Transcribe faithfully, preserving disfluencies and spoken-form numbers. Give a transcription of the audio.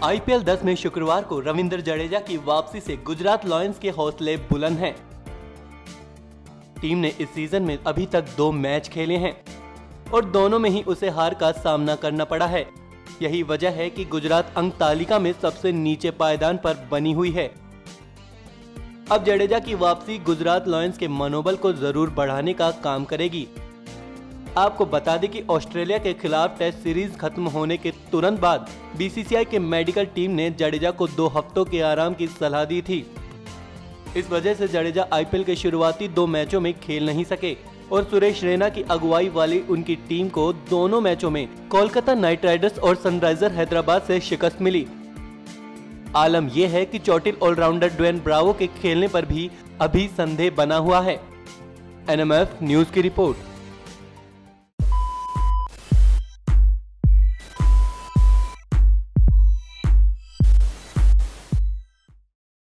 IPL दस में शुक्रवार को रविंद्र जडेजा की वापसी से गुजरात लायंस के हौसले बुलंद हैं। टीम ने इस सीजन में अभी तक दो मैच खेले हैं और दोनों में ही उसे हार का सामना करना पड़ा है। यही वजह है कि गुजरात अंक तालिका में सबसे नीचे पायदान पर बनी हुई है। अब जडेजा की वापसी गुजरात लायंस के मनोबल को जरूर बढ़ाने का काम करेगी। आपको बता दें कि ऑस्ट्रेलिया के खिलाफ टेस्ट सीरीज खत्म होने के तुरंत बाद बीसीसीआई के मेडिकल टीम ने जडेजा को दो हफ्तों के आराम की सलाह दी थी। इस वजह से जडेजा आईपीएल के शुरुआती दो मैचों में खेल नहीं सके और सुरेश रैना की अगुवाई वाली उनकी टीम को दोनों मैचों में कोलकाता नाइट राइडर्स और सनराइजर हैदराबाद से शिकस्त मिली। आलम यह है कि चोटिल ऑलराउंडर ड्वेन ब्रावो के खेलने पर भी अभी संदेह बना हुआ है। एनएमएफ न्यूज की रिपोर्ट।